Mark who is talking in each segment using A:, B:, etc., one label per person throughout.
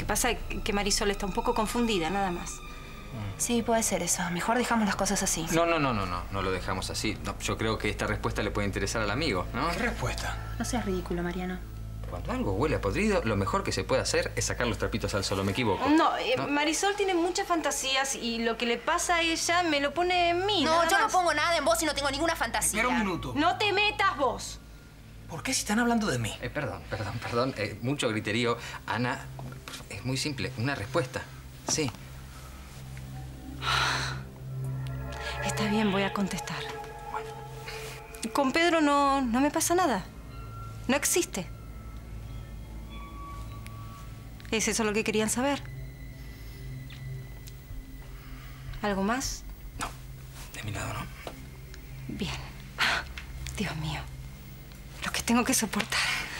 A: que pasa es que Marisol está un poco confundida, nada más.
B: Sí, puede ser eso. Mejor dejamos las cosas así.
C: No lo dejamos así. No, yo creo que esta respuesta le puede interesar al amigo, ¿no?
D: ¿Qué respuesta?
B: No seas ridículo, Mariano.
C: Cuando algo huele a podrido, lo mejor que se puede hacer es sacar los trapitos al sol, ¿o me equivoco?
A: No, Marisol tiene muchas fantasías y lo que le pasa a ella me lo pone en mí.
B: No, yo
A: más.
B: no pongo nada en vos y no tengo ninguna fantasía.
D: Espera un minuto.
A: No te metas vos.
D: ¿Por qué si están hablando de mí?
C: Perdón. Mucho griterío. Ana, es muy simple. Una respuesta. Sí.
A: Está bien, voy a contestar. Con Pedro no me pasa nada. No existe. ¿Es eso lo que querían saber? ¿Algo más?
D: No, de mi lado no.
A: Bien. Dios mío. Lo que tengo que soportar.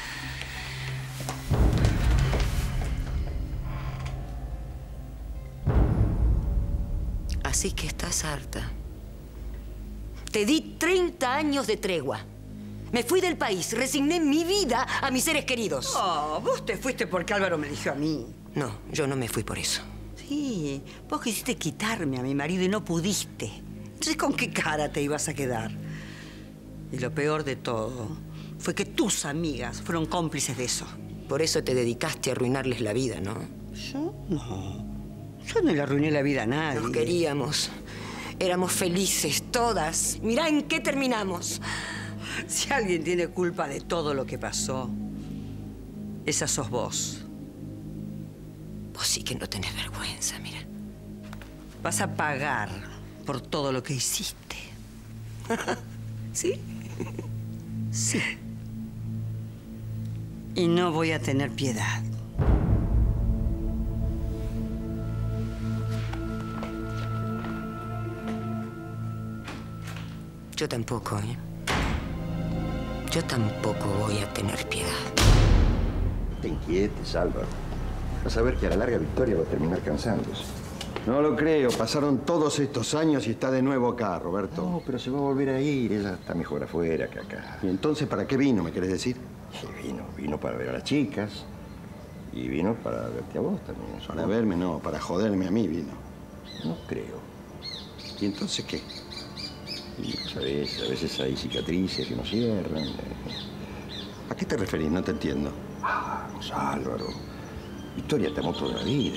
E: Así que estás harta. Te di 30 años de tregua. Me fui del país, resigné mi vida a mis seres queridos.
F: Oh, vos te fuiste porque Álvaro me dijo a mí.
E: No, yo no me fui por eso.
F: Sí, vos quisiste quitarme a mi marido y no pudiste. Entonces, ¿con qué cara te ibas a quedar? Y lo peor de todo fue que tus amigas fueron cómplices de eso.
E: Por eso te dedicaste a arruinarles la vida, ¿no?
F: ¿Yo? No. Yo no le arruiné la vida a nadie.
E: Nos queríamos. Éramos felices, todas. Mirá en qué terminamos.
F: Si alguien tiene culpa de todo lo que pasó, esa sos vos.
E: Vos sí que no tenés vergüenza, mira.
F: Vas a pagar por todo lo que hiciste.
E: ¿Sí?
F: Sí. Y no voy a tener piedad.
E: Yo tampoco, ¿eh? Yo tampoco voy a tener piedad.
G: No te inquietes, Álvaro. Vas a ver que a la larga Victoria va a terminar cansándose.
H: No lo creo. Pasaron todos estos años y está de nuevo acá, Roberto.
G: No, pero se va a volver a ir. Ella está mejor afuera que acá.
H: ¿Y entonces para qué vino, me querés decir?
G: Sí, vino para ver a las chicas. Y vino para verte a vos también.
H: Para verme, no. Para joderme a mí vino.
G: No creo.
H: ¿Y entonces qué?
G: Y pues a veces hay cicatrices que no cierran.
H: ¿A qué te referís? No te entiendo.
G: Vamos, Álvaro. Victoria te amó toda la vida.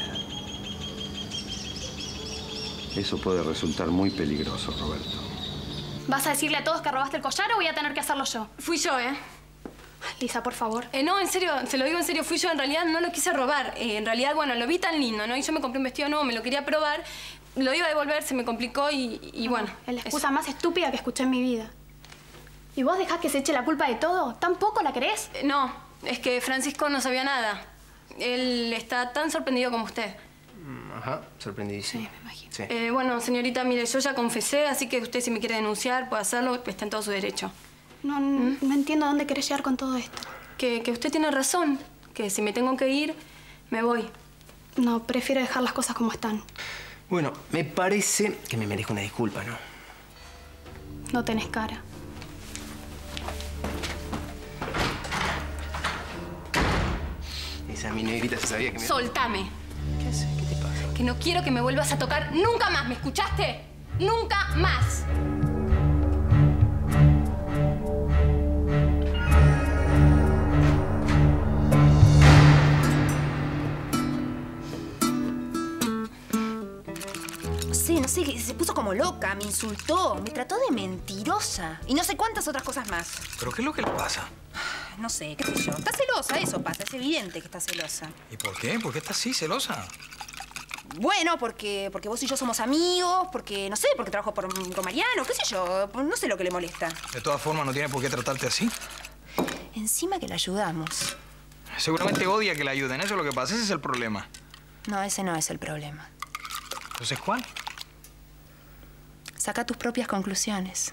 H: Eso puede resultar muy peligroso, Roberto.
I: ¿Vas a decirle a todos que robaste el collar o voy a tener que hacerlo yo?
A: Fui yo, ¿eh?
I: Lisa, por favor.
A: No, en serio, se lo digo en serio, fui yo. En realidad no lo quise robar. En realidad, bueno, lo vi tan lindo, ¿no? Y yo me compré un vestido nuevo, me lo quería probar. Lo iba a devolver, se me complicó y bueno.
I: Es la excusa más estúpida que escuché en mi vida. ¿Y vos dejás que se eche la culpa de todo? ¿Tampoco la crees?
A: No, es que Francisco no sabía nada. Él está tan sorprendido como usted.
D: Ajá, sorprendidísimo.
I: Sí, me imagino.
D: Sí.
A: Bueno, señorita, mire, yo ya confesé, así que usted si me quiere denunciar puede hacerlo, está en todo su derecho.
I: No entiendo a dónde querés llegar con todo esto.
A: Que usted tiene razón, que si me tengo que ir, me voy.
I: No, prefiero dejar las cosas como están.
D: Bueno, me parece que me merezco una disculpa, ¿no?
I: No tenés cara.
D: Esa mi negrita se sabía que me...
A: Soltame.
D: ¿Qué haces? ¿Qué te pasa?
A: Que no quiero que me vuelvas a tocar nunca más, ¿me escuchaste? ¡Nunca más!
B: No sé, se puso como loca, me insultó, me trató de mentirosa. Y no sé cuántas otras cosas más.
D: ¿Pero qué es lo que le pasa?
B: No sé, qué sé yo. Está celosa, eso pasa. Es evidente que está celosa.
D: ¿Y por qué? ¿Por qué está así, celosa?
B: Bueno, porque vos y yo somos amigos, porque, no sé, porque trabajo con Mariano, qué sé yo. No sé lo que le molesta.
D: De todas formas, no tiene por qué tratarte así.
B: Encima que la ayudamos.
D: Seguramente odia que la ayuden. Eso es lo que pasa. Ese es el problema.
B: No, ese no es el problema.
D: ¿Entonces cuál?
B: Saca tus propias conclusiones.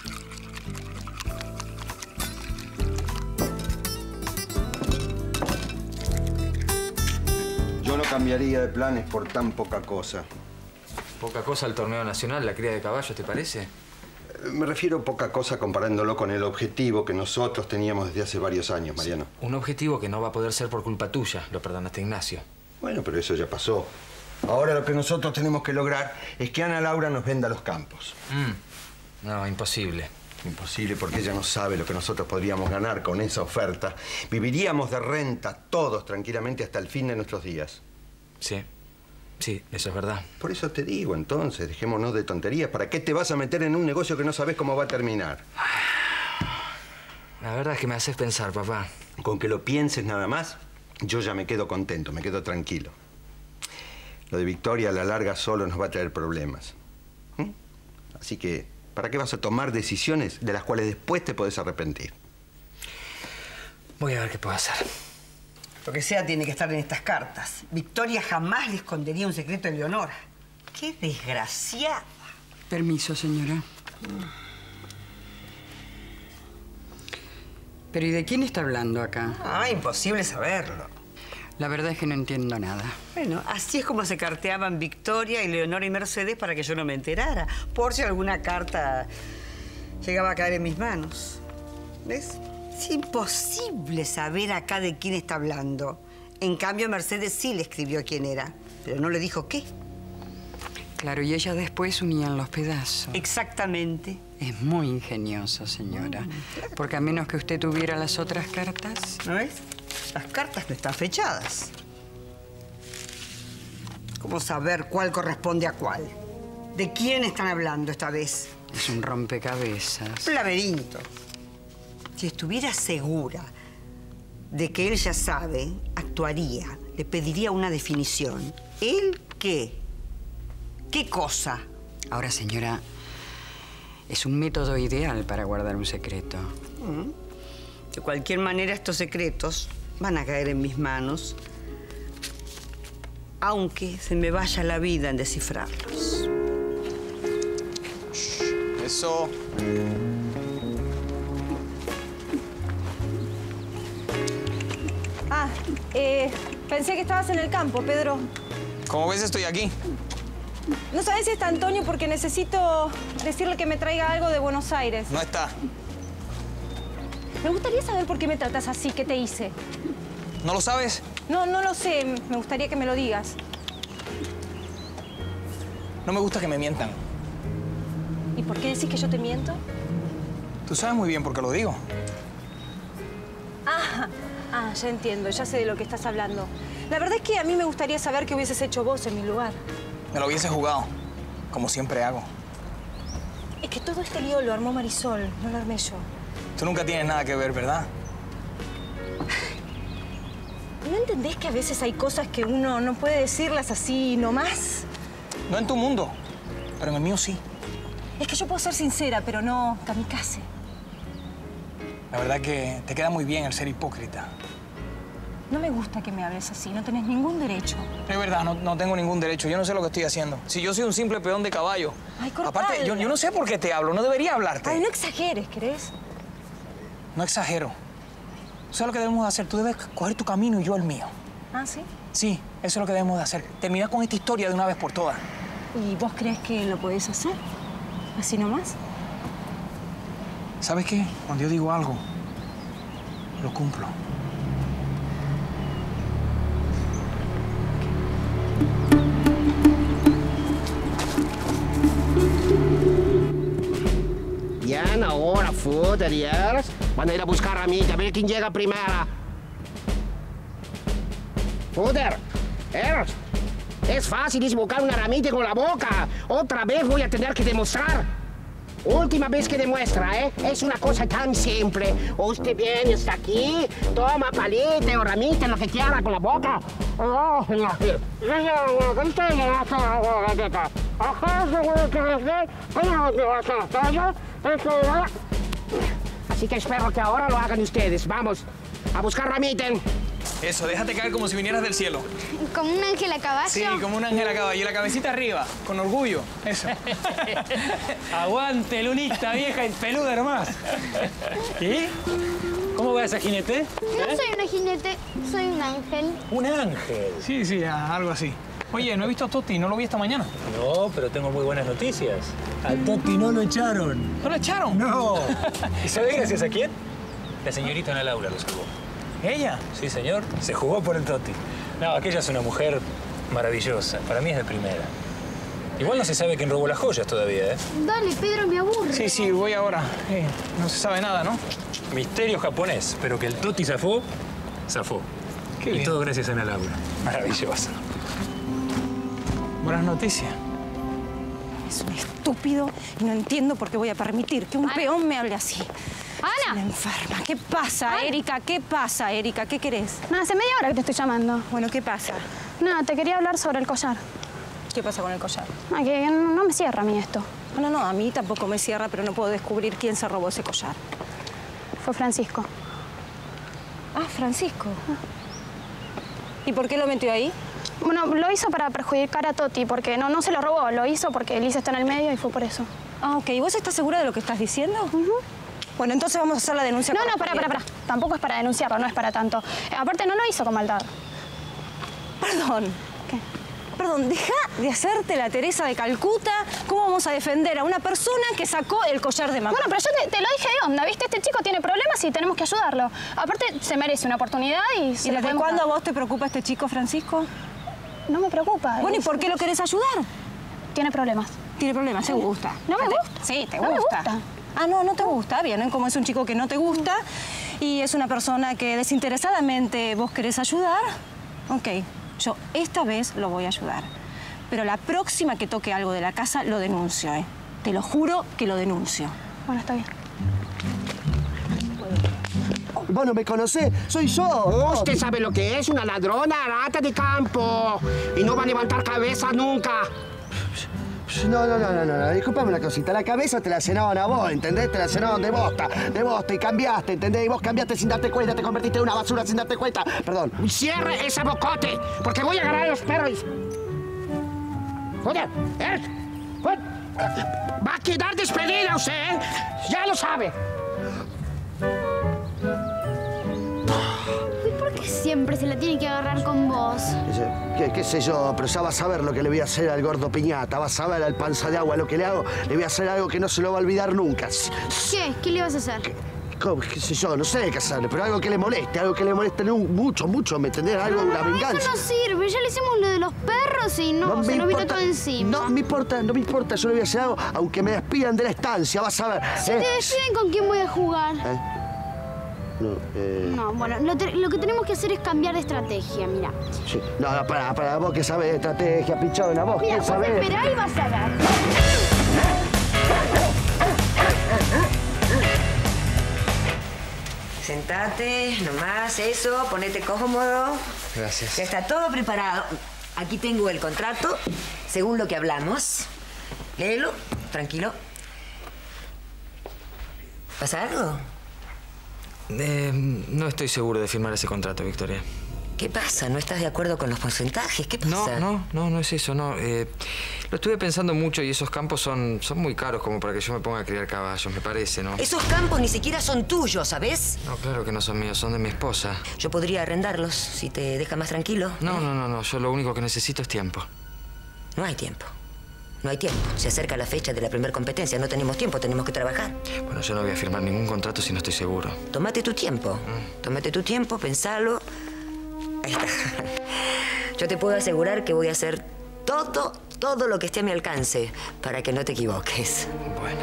H: Yo no cambiaría de planes por tan poca cosa.
C: Poca cosa al torneo nacional, la cría de caballos, ¿te parece?
H: Me refiero a poca cosa comparándolo con el objetivo que nosotros teníamos desde hace varios años, Mariano.
C: Un objetivo que no va a poder ser por culpa tuya, lo perdonaste, Ignacio.
H: Bueno, pero eso ya pasó. Ahora lo que nosotros tenemos que lograr es que Ana Laura nos venda los campos.
C: No, imposible.
H: Imposible porque ella no sabe lo que nosotros podríamos ganar con esa oferta. Viviríamos de renta todos tranquilamente hasta el fin de nuestros días.
C: Sí, sí, eso es verdad.
H: Por eso te digo, entonces, dejémonos de tonterías. ¿Para qué te vas a meter en un negocio que no sabes cómo va a terminar?
C: La verdad es que me haces pensar, papá.
H: Con que lo pienses nada más, yo ya me quedo contento, me quedo tranquilo. Lo de Victoria a la larga solo nos va a traer problemas. Así que, ¿para qué vas a tomar decisiones de las cuales después te podés arrepentir?
C: Voy a ver qué puedo hacer.
F: Lo que sea tiene que estar en estas cartas. Victoria jamás le escondería un secreto a Eleonora. ¡Qué desgraciada!
J: Permiso, señora. ¿Pero y de quién está hablando acá?
F: Ah, imposible saberlo.
J: La verdad es que no entiendo nada.
F: Bueno, así es como se carteaban Victoria, Eleonora y Mercedes para que yo no me enterara. Por si alguna carta llegaba a caer en mis manos. ¿Ves? Es imposible saber acá de quién está hablando. En cambio, Mercedes sí le escribió quién era, pero no le dijo qué.
J: Claro, y ellas después unían los pedazos.
F: Exactamente.
J: Es muy ingenioso, señora.
F: Claro.
J: Porque a menos que usted tuviera las otras cartas...
F: ¿No ves? Las cartas no están fechadas. ¿Cómo saber cuál corresponde a cuál? ¿De quién están hablando esta vez?
J: Es un rompecabezas.
F: Un laberinto. Si estuviera segura de que él ya sabe, actuaría. Le pediría una definición. ¿Él qué? ¿Qué cosa?
J: Ahora, señora, es un método ideal para guardar un secreto.
F: De cualquier manera, estos secretos van a caer en mis manos, aunque se me vaya la vida en descifrarlos.
K: Eso.
L: Pensé que estabas en el campo, Pedro.
K: Como ves, estoy aquí.
L: No sabes si está Antonio porque necesito decirle que me traiga algo de Buenos Aires.
K: No está.
L: Me gustaría saber por qué me tratas así. ¿Qué te hice?
K: ¿No lo sabes?
L: No lo sé. Me gustaría que me lo digas.
K: No me gusta que me mientan.
L: ¿Y por qué decís que yo te miento?
K: Tú sabes muy bien por qué lo digo.
L: Ya entiendo. Ya sé de lo que estás hablando. La verdad es que a mí me gustaría saber qué hubieses hecho vos en mi lugar.
K: Me lo hubiese jugado, como siempre hago.
L: Es que todo este lío lo armó Marisol, no lo armé yo.
K: Tú nunca tienes nada que ver, ¿verdad?
L: ¿No entendés que a veces hay cosas que uno no puede decirlas así nomás?
K: No en tu mundo, pero en el mío sí.
L: Es que yo puedo ser sincera, pero no kamikaze.
K: La verdad que te queda muy bien el ser hipócrita.
L: No me gusta que me hables así, no tenés ningún derecho.
K: Es verdad, no tengo ningún derecho. Yo no sé lo que estoy haciendo. Si yo soy un simple peón de caballo.
L: Ay, cortala.
K: Aparte, yo no sé por qué te hablo. No debería hablarte.
L: Ay, no exageres, ¿querés?
K: No exagero. ¿Sabes lo que debemos de hacer? Tú debes coger tu camino y yo el mío.
L: ¿Ah, sí?
K: Sí, eso es lo que debemos de hacer. Terminar con esta historia de una vez por todas.
L: ¿Y vos crees que lo podés hacer? ¿Así nomás?
K: ¿Sabes qué? Cuando yo digo algo, lo cumplo.
M: Bien, ahora, Fuder y Ernst van a ir a buscar a Ramita, a ver quién llega primero. Fuder, Ernst, es fácil buscar una ramita con la boca. Otra vez voy a tener que demostrar. Última vez que demuestra, ¿eh? Es una cosa tan simple. Usted viene, está aquí, toma palita o ramita, lo que quiera con la boca. Así que espero que ahora lo hagan ustedes. Vamos a buscar ramita.
K: Eso, déjate caer como si vinieras del cielo.
N: ¿Como un ángel a caballo?
K: Sí, como un ángel a caballo. Y la cabecita arriba, con orgullo. Eso.
O: Aguante, lunita vieja y peluda nomás. ¿Y? ¿Cómo va ese jinete?
N: No soy una jinete, soy un ángel.
O: ¿Un ángel?
K: Sí, algo así. Oye, no he visto a Toti, no lo vi esta mañana.
O: No, pero tengo muy buenas noticias. Al Toti no lo echaron.
K: ¿No lo echaron?
O: No. ¿Y sabe gracias a quién? La señorita Ana Laura lo salvó.
K: ¿Ella?
O: Sí, señor. Se jugó por el Toti. No, aquella es una mujer maravillosa. Para mí es de primera. Igual no se sabe quién robó las joyas todavía, ¿eh?
N: Dale, Pedro, me aburre.
K: Sí, sí, voy ahora. No se sabe nada, ¿no?
O: Misterio japonés, pero que el Toti zafó, zafó.
K: Qué bien.
O: Y todo gracias a Ana Laura. Maravillosa.
K: Buenas noticias.
L: Es un estúpido y no entiendo por qué voy a permitir que un peón me hable así.
I: ¡Ana!
L: Es una enferma. ¿Qué pasa, Erika? ¿Qué pasa, Erika? ¿Qué querés?
I: No, hace media hora que te estoy llamando.
L: Bueno, ¿qué pasa?
I: No, te quería hablar sobre el collar.
L: ¿Qué pasa con el collar?
I: Ah, que no me cierra a mí esto.
L: No, a mí tampoco me cierra, pero no puedo descubrir quién se robó ese collar.
I: Fue Francisco.
L: Ah, Francisco. ¿Y por qué lo metió ahí?
I: Bueno, lo hizo para perjudicar a Toti, porque no se lo robó, lo hizo porque Elisa está en el medio y fue por eso.
L: Ah, ok. ¿Y vos estás segura de lo que estás diciendo? Bueno, entonces vamos a hacer la denuncia.
I: No, pará. Tampoco es para denunciarlo, no es para tanto. Aparte, no lo hizo con maldad.
L: Perdón.
I: ¿Qué?
L: Perdón, deja de hacerte la Teresa de Calcuta. ¿Cómo vamos a defender a una persona que sacó el collar de mamá?
I: Bueno, pero yo te lo dije de onda, ¿viste? Este chico tiene problemas y tenemos que ayudarlo. Aparte, se merece una oportunidad y...
L: ¿Y desde cuándo a vos te preocupa este chico, Francisco?
I: No me preocupa.
L: Bueno, ¿y por qué lo querés ayudar?
I: Tiene problemas.
L: Tiene problemas, ¿te gusta?
I: ¿No me gusta?
L: Sí, te
I: No me
L: gusta.
I: gusta.
L: Ah, no te gusta. Bien, ¿eh? Como es un chico que no te gusta y es una persona que desinteresadamente vos querés ayudar, ok, yo esta vez lo voy a ayudar. Pero la próxima que toque algo de la casa, lo denuncio, ¿eh? Te lo juro que lo denuncio.
I: Bueno, está bien.
M: Vos no me conocés, soy yo. Usted sabe lo que es una ladrona, rata de campo. Y no va a levantar cabeza nunca.
G: No, disculpame una cosita. La cabeza te la cenaban a vos, ¿entendés? Te la cenaban de bosta, y cambiaste, ¿entendés? Y vos cambiaste sin darte cuenta, te convertiste en una basura sin darte cuenta. Perdón.
M: Cierre ese bocote, porque voy a agarrar a los perros. Joder, va a quedar despedida usted, ¿eh? Ya lo sabe.
N: ¿Y por qué siempre se la tiene que agarrar con vos?
G: ¿Qué sé yo? Pero ya vas a ver lo que le voy a hacer al gordo Piñata. Vas a ver al panza de agua lo que le hago. Le voy a hacer algo que no se lo va a olvidar nunca.
N: ¿Qué? ¿Qué le vas a hacer?
G: ¿Qué sé yo? No sé qué hacerle, pero algo que le moleste mucho, ¿me entendés? Algo, una venganza.
N: Eso no sirve. Ya le hicimos lo de los perros y se nos vino todo encima.
G: No me importa. Yo le voy a hacer algo, aunque me despidan de la estancia, vas a ver.
N: Si te despiden, ¿con quién voy a jugar? No, bueno, lo que tenemos que hacer es cambiar de estrategia, mira.
G: Sí. No, para vos que sabés de estrategia, pichona, vos
N: mira,
G: que sabés.
N: Esperá y vas a ver.
E: Sentate, nomás, eso, ponete cómodo.
C: Gracias.
E: Ya está todo preparado. Aquí tengo el contrato, según lo que hablamos. Léelo, tranquilo. ¿Pasa algo?
C: No estoy seguro de firmar ese contrato, Victoria.
E: ¿Qué pasa? ¿No estás de acuerdo con los porcentajes? ¿Qué pasa?
C: No es eso, no. Lo estuve pensando mucho y esos campos son muy caros como para que yo me ponga a criar caballos, me parece, ¿no?
E: Esos campos ni siquiera son tuyos, ¿sabes?
C: No, claro que no son míos, son de mi esposa.
E: Yo podría arrendarlos si te deja más tranquilo.
C: No, yo lo único que necesito es tiempo.
E: No hay tiempo. No hay tiempo. Se acerca la fecha de la primera competencia. No tenemos tiempo, tenemos que trabajar.
C: Bueno, yo no voy a firmar ningún contrato si no estoy seguro.
E: Tómate tu tiempo. Tómate tu tiempo, pensalo. Ahí está. Yo te puedo asegurar que voy a hacer todo lo que esté a mi alcance para que no te equivoques.
C: Bueno.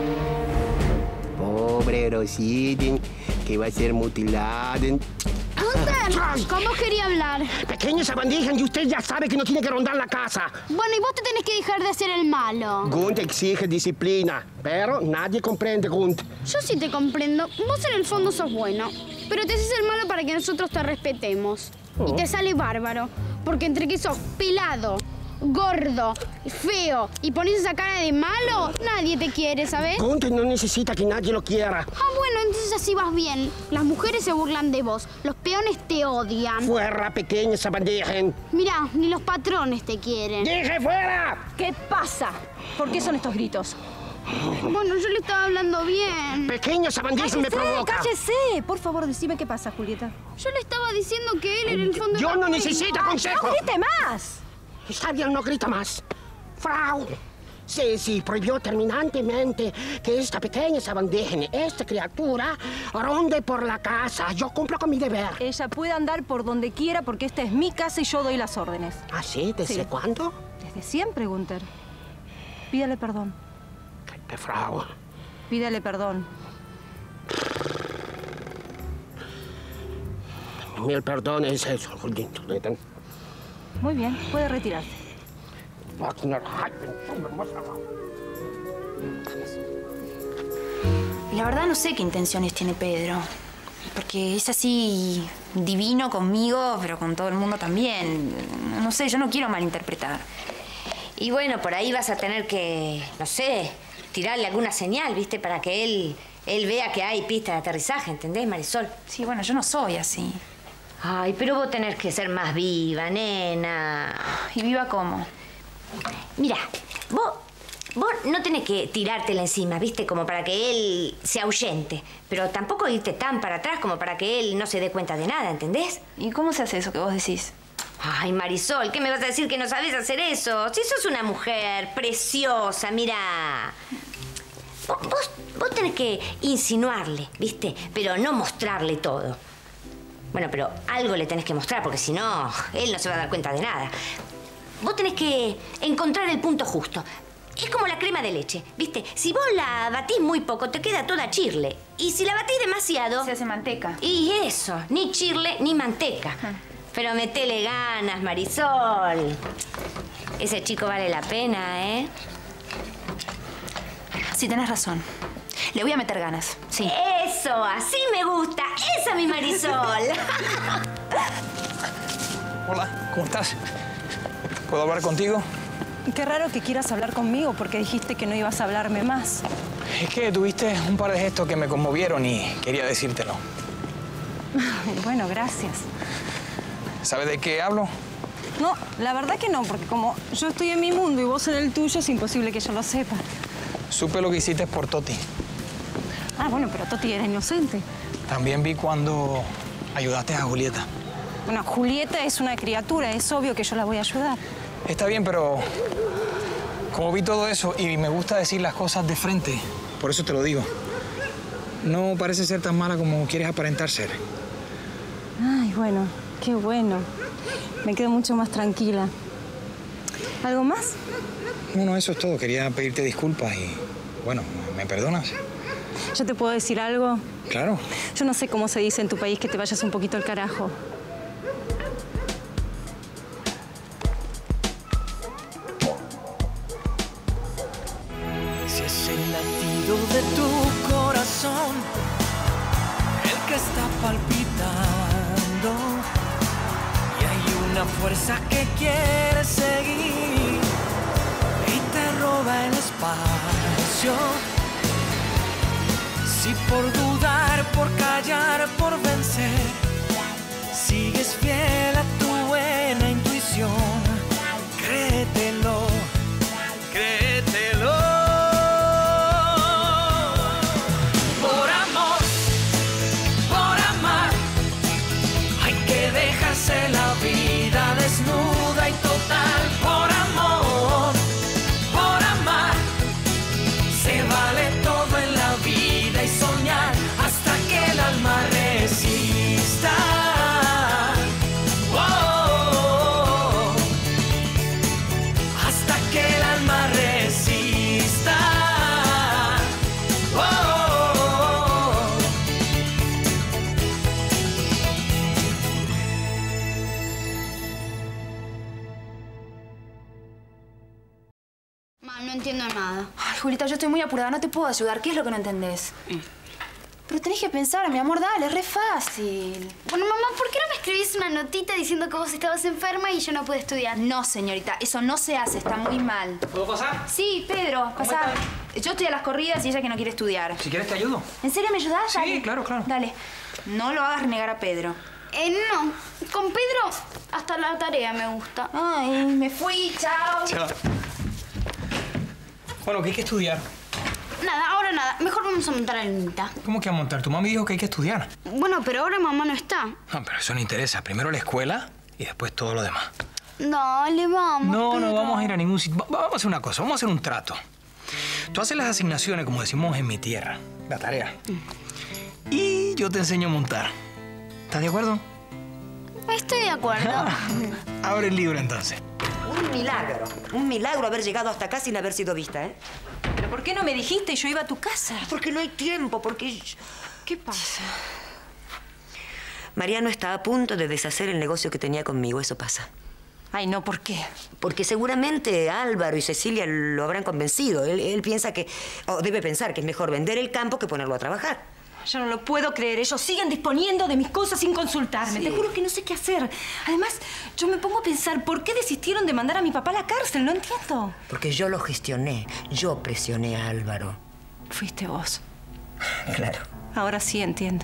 M: Pobre Rosita, que va a ser mutilada.
N: Gunther, ¿con vos quería hablar?
M: Pequeña sabandija, y usted ya sabe que no tiene que rondar la casa.
N: Bueno, y vos te tenés que dejar de hacer el malo.
M: Gunther exige disciplina, pero nadie comprende, Gunther.
N: Yo sí te comprendo. Vos en el fondo sos bueno, pero te haces el malo para que nosotros te respetemos. Y te sale bárbaro, porque entre que sos pelado, gordo, feo y pones esa cara de malo, nadie te quiere, ¿sabes?
M: Gunther no necesita que nadie lo quiera.
N: Ah, bueno, entonces así vas bien. Las mujeres se burlan de vos, los peones te odian.
M: Fuera, pequeña sabandija.
N: Mirá, ni los patrones te quieren.
M: ¡Dije fuera!
L: ¿Qué pasa? ¿Por qué son estos gritos?
N: Bueno, yo le estaba hablando bien.
M: Pequeña sabandija me provoca.
L: ¡Cállese! Por favor, decime qué pasa, Julieta.
N: Yo le estaba diciendo que él en el fondo...
M: Yo no necesito consejo.
L: ¡No grite más!
M: Está bien, no grita más. Frau, Sí, prohibió terminantemente que esta pequeña sabandija, esta criatura, ronde por la casa. Yo cumplo con mi deber.
L: Ella puede andar por donde quiera porque esta es mi casa y yo doy las órdenes.
M: ¿Ah, sí? ¿Desde cuándo?
L: Desde siempre, Gunther. Pídale perdón.
M: ¡Qué frau!
L: Pídale perdón.
M: Mil perdones, eso.
L: Muy bien, puede retirarse.
B: La verdad no sé qué intenciones tiene Pedro. Porque es así divino conmigo, pero con todo el mundo también. No sé, yo no quiero malinterpretar.
E: Y bueno, por ahí vas a tener que, no sé, tirarle alguna señal, ¿viste? Para que él vea que hay pista de aterrizaje, ¿entendés, Marisol?
B: Sí, bueno, yo no soy así.
E: Ay, pero vos tenés que ser más viva, nena.
B: ¿Y viva cómo?
E: Mira, vos no tenés que tirártela encima, ¿viste? Como para que él se ahuyente. Pero tampoco irte tan para atrás como para que él no se dé cuenta de nada, ¿entendés?
B: ¿Y cómo se hace eso que vos decís?
E: Ay, Marisol, ¿qué me vas a decir que no sabés hacer eso? Si sos una mujer preciosa, mira. Vos tenés que insinuarle, ¿viste? Pero no mostrarle todo. Bueno, pero algo le tenés que mostrar, porque si no, él no se va a dar cuenta de nada. Vos tenés que encontrar el punto justo. Es como la crema de leche, ¿viste? Si vos la batís muy poco, te queda toda chirle. Y si la batís demasiado...
B: se hace manteca.
E: Y eso, ni chirle ni manteca. Pero metele ganas, Marisol. Ese chico vale la pena, ¿eh?
B: Sí, tenés razón. Le voy a meter ganas, sí.
E: Eso, así me gusta. Esa mi Marisol.
K: Hola, ¿cómo estás? ¿Puedo hablar contigo?
L: Qué raro que quieras hablar conmigo porque dijiste que no ibas a hablarme más.
K: Es que tuviste un par de gestos que me conmovieron y quería decírtelo.
L: Bueno, gracias.
K: ¿Sabes de qué hablo?
L: No, la verdad que no, porque como yo estoy en mi mundo y vos en el tuyo, es imposible que yo lo sepa.
K: Supe lo que hiciste por Toti.
L: Ah, bueno, pero Toti era inocente.
K: También vi cuando ayudaste a Julieta.
L: Bueno, Julieta es una criatura, es obvio que yo la voy a ayudar.
K: Está bien, pero como vi todo eso y me gusta decir las cosas de frente, por eso te lo digo. No parece ser tan mala como quieres aparentar ser.
L: Ay, bueno, qué bueno. Me quedo mucho más tranquila. ¿Algo más?
K: No, eso es todo. Quería pedirte disculpas y, bueno, ¿me perdonas?
L: ¿Yo te puedo decir algo?
K: Claro.
L: Yo no sé cómo se dice en tu país que te vayas un poquito al carajo.
P: Si es el latido de tu corazón el que está palpitando y hay una fuerza que quiere seguir y te roba el espacio. Si por dudar, por callar, por vencer, sigues fiel a tu buena intuición, créetelo, créetelo. Por amor, por amar, hay que dejarse la vida desnuda y total. Por amor, por amar, se vale todo en la vida y soñar hasta que el alma resista. Oh, hasta que el alma resista. Oh,
N: Ma, no entiendo nada.
B: Ay, Julita, yo estoy muy apurada, no te puedo ayudar. ¿Qué es lo que no entendés? Pero tenés que pensar, mi amor, dale, es re fácil.
N: Bueno, mamá, ¿por qué no me escribís una notita diciendo que vos estabas enferma y yo no pude estudiar?
B: No, señorita, eso no se hace, está muy mal.
K: ¿Puedo pasar?
B: Sí, Pedro, pasá. Yo estoy a las corridas y ella que no quiere estudiar.
K: Si quieres te ayudo.
B: ¿En serio me ayudás?
K: Sí,
B: Dale.
K: claro.
B: Dale. No lo hagas negar a Pedro.
N: No. Con Pedro hasta la tarea me gusta.
B: Ay, me fui, chao.
K: Chao. Bueno, ¿qué hay que estudiar?
N: Nada, ahora nada. Mejor vamos a montar a Lunita.
K: ¿Cómo que a montar? Tu mamá dijo que hay que estudiar.
N: Bueno, pero ahora mamá no está.
K: No, pero eso no interesa. Primero la escuela y después todo lo demás.
N: Dale, vamos.
K: No,
N: pero...
K: no vamos a ir a ningún sitio. Vamos a hacer una cosa, vamos a hacer un trato. Tú haces las asignaciones, como decimos en mi tierra, la tarea. Y yo te enseño a montar. ¿Estás de acuerdo?
N: Estoy de acuerdo.
K: Abre el libro entonces.
E: Un milagro haber llegado hasta acá sin haber sido vista, ¿eh?
B: ¿Pero por qué no me dijiste? Yo iba a tu casa.
E: Porque no hay tiempo, porque...
B: ¿Qué pasa?
E: Mariano está a punto de deshacer el negocio que tenía conmigo, eso pasa.
B: Ay, no, ¿por qué?
E: Porque seguramente Álvaro y Cecilia lo habrán convencido. Él piensa que... o debe pensar que es mejor vender el campo que ponerlo a trabajar.
B: Yo no lo puedo creer. Ellos siguen disponiendo de mis cosas sin consultarme.
E: Sí.
B: Te juro que no sé qué hacer. Además, yo me pongo a pensar, ¿por qué desistieron de mandar a mi papá a la cárcel? No entiendo.
E: Porque yo lo gestioné. Yo presioné a Álvaro.
B: Fuiste vos.
E: Claro.
B: Ahora sí entiendo.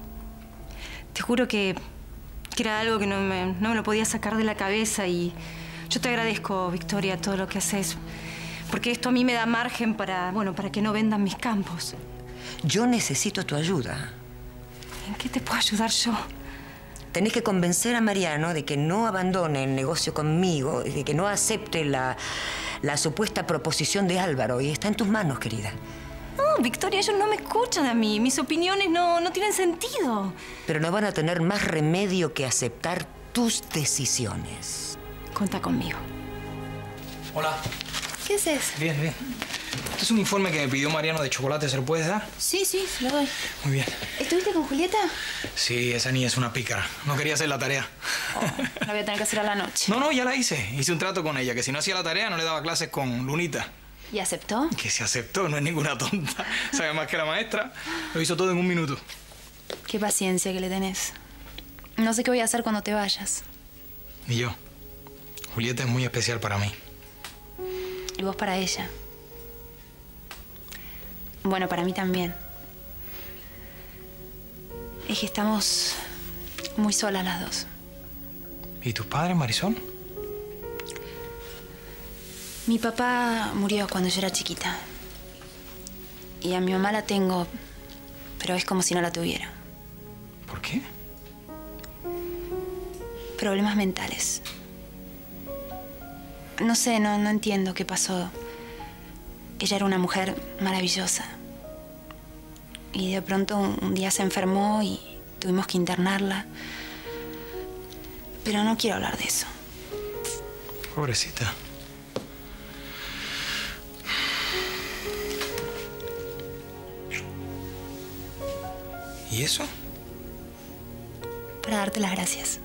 B: Te juro que era algo que no me lo podía sacar de la cabeza y yo te agradezco, Victoria, todo lo que haces. Porque esto a mí me da margen para que no vendan mis campos.
E: Yo necesito tu ayuda.
B: ¿En qué te puedo ayudar yo?
E: Tenés que convencer a Mariano de que no abandone el negocio conmigo, de que no acepte la supuesta proposición de Álvaro. Y está en tus manos, querida.
B: No, Victoria, ellos no me escuchan a mí. Mis opiniones no tienen sentido.
E: Pero no van a tener más remedio que aceptar tus decisiones.
B: Cuenta conmigo.
K: Hola.
B: ¿Qué haces?
K: Bien, bien. Este es un informe que me pidió Mariano de chocolate. ¿Se lo puedes dar?
B: Sí, lo doy.
K: Muy bien.
B: ¿Estuviste con Julieta?
K: Sí, esa niña es una pícara. No quería hacer la tarea.
B: La voy a tener que hacer a la noche.
K: No, ya la hice. Hice un trato con ella, que si no hacía la tarea no le daba clases con Lunita.
B: ¿Y aceptó?
K: Que se aceptó, no es ninguna tonta. Sabe más que la maestra. Lo hizo todo en 1 minuto.
B: Qué paciencia que le tenés. No sé qué voy a hacer cuando te vayas.
K: Ni yo. Julieta es muy especial para mí.
B: Y vos para ella. Bueno, para mí también. Es que estamos muy solas las dos.
K: ¿Y tus padres, Marisol?
B: Mi papá murió cuando yo era chiquita. Y a mi mamá la tengo, pero es como si no la tuviera.
K: ¿Por qué?
B: Problemas mentales. No sé, no entiendo qué pasó. Ella era una mujer maravillosa. Y de pronto un día se enfermó y tuvimos que internarla. Pero no quiero hablar de eso.
K: Pobrecita. ¿Y eso?
B: Para darte las gracias.